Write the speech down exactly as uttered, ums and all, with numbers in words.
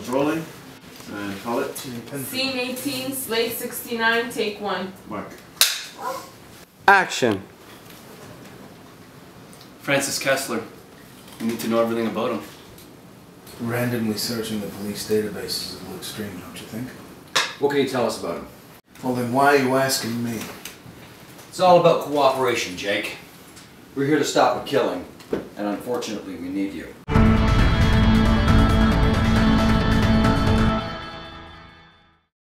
rolling. And call it. Scene eighteen, slate sixty-nine, take one. Mark. Action. Francis Kessler. We need to know everything about him. Randomly searching the police database is a little extreme, don't you think? What can you tell us about him? Well, then why are you asking me? It's all about cooperation, Jake. We're here to stop a killing, and unfortunately we need you.